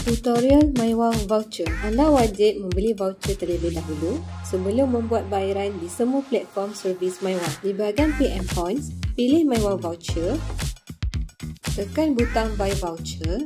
Tutorial Mywau Voucher. Anda wajib membeli voucher terlebih dahulu sebelum membuat bayaran di semua platform servis Mywau. Di bahagian Pay and Points, pilih Mywau Voucher, tekan butang Buy Voucher,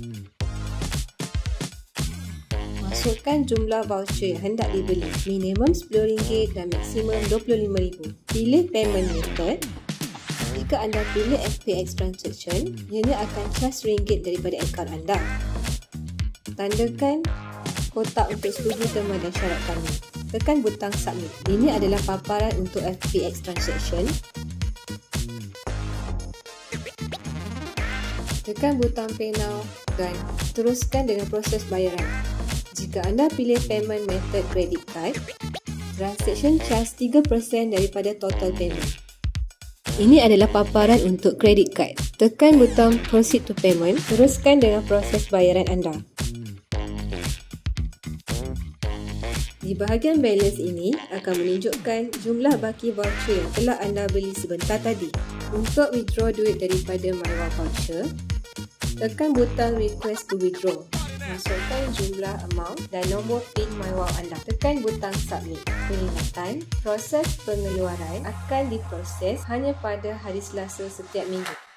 masukkan jumlah voucher yang hendak dibeli, minimum RM10 dan maksimum RM25,000. Pilih Payment Method. Jika anda pilih FPX Transaction, ianya akan cas RM1 daripada akaun anda. Tandakan kotak untuk setuju terma dan syarat kami. Tekan butang Submit. Ini adalah paparan untuk FPX Transaction. Tekan butang Pay Now dan teruskan dengan proses bayaran. Jika anda pilih Payment Method Credit Card, transaction charge 3% daripada total payment. Ini adalah paparan untuk credit card. Tekan butang Proceed to Payment. Teruskan dengan proses bayaran anda. Di bahagian balance ini akan menunjukkan jumlah baki voucher yang telah anda beli sebentar tadi. Untuk withdraw duit daripada Mywau Voucher, tekan butang Request to Withdraw. Masukkan jumlah amount dan nombor PIN Mywau anda. Tekan butang Submit. Peringatan, proses pengeluaran akan diproses hanya pada hari Selasa setiap minggu.